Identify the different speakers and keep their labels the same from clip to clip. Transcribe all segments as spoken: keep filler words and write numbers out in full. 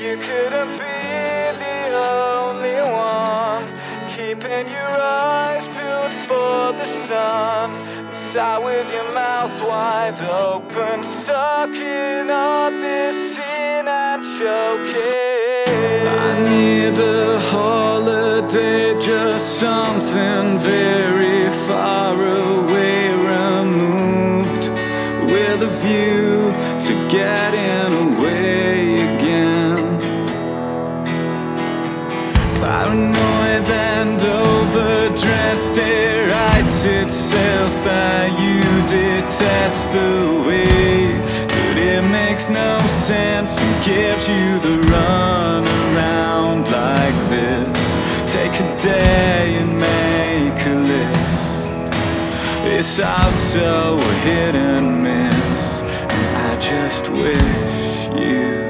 Speaker 1: you couldn't be the only one, keeping your eyes peeled for the sun, sat with your mouth wide open, sucking on this scene and choking. I need a holiday, just something very far away, removed, with a view to getting away again. Paranoid and overdressed, it writes itself that you detest the way that it makes no sense and gives you the run around like this. Take a day and make a list. It's also a hit and miss, and I just wish you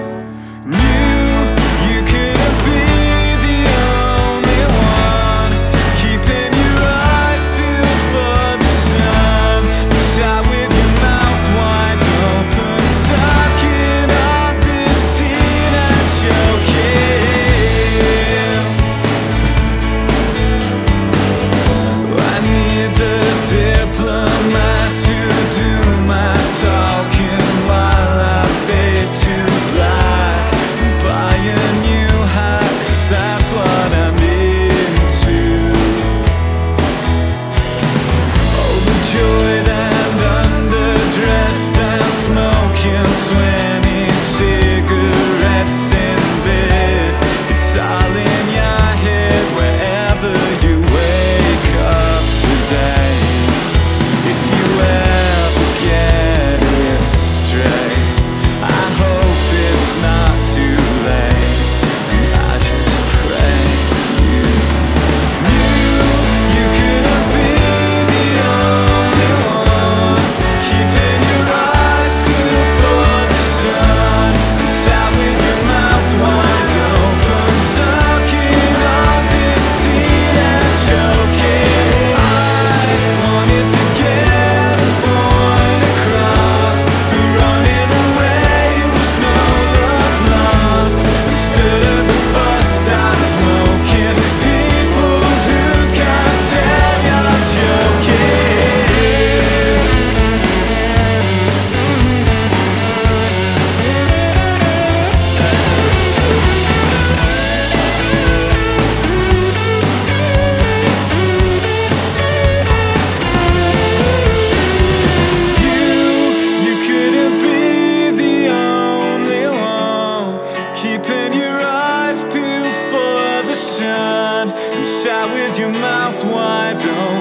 Speaker 1: and sat with your mouth wide open.